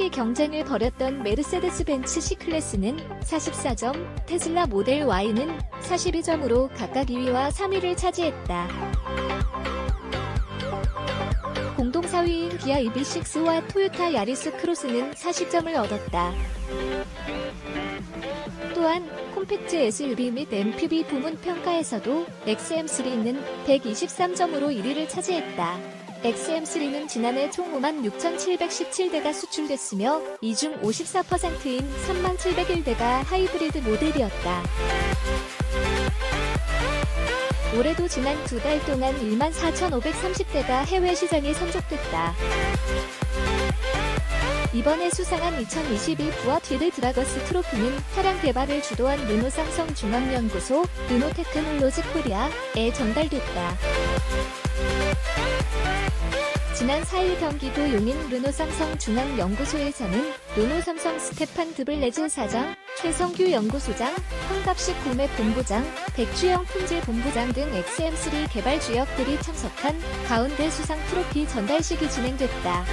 힘차게 경쟁을 벌였던 메르세데스 벤츠 C클래스는 44점, 테슬라 모델 Y는 42점으로 각각 2위와 3위를 차지했다. 공동 4위인 기아 EV6와 토요타 야리스 크로스는 40점을 얻었다. 또한 콤팩트 SUV 및 MPV 부문 평가에서도 XM3는 123점으로 1위를 차지했다. XM3는 지난해 총 56,717대가 수출됐으며 이 중 54%인 37,001대가 하이브리드 모델이었다. 올해도 지난 2달 동안 14,530대가 해외 시장에 선적됐다. 이번에 수상한 2022 부하 튜드 드라거스 트로피는 차량 개발을 주도한 르노 삼성 중앙연구소 르노 테크놀로지 코리아에 전달됐다. 지난 4일 경기도 용인 르노 삼성 중앙연구소에서는 르노 삼성 스테판 드블레즈 사장, 최성규 연구소장, 황갑식 구매본부장, 백주영 품질본부장 등 XM3 개발 주역들이 참석한 가운데 수상 트로피 전달식이 진행됐다.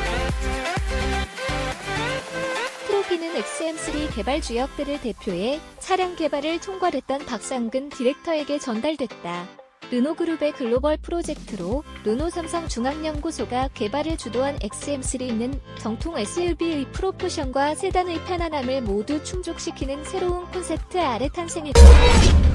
트로피는 XM3 개발 주역들을 대표해 차량 개발을 총괄했던 박상근 디렉터에게 전달됐다. 르노그룹의 글로벌 프로젝트로 르노 삼성 중앙연구소가 개발을 주도한 XM3는 정통 SUV의 프로포션과 세단의 편안함을 모두 충족시키는 새로운 콘셉트 아래 탄생했다.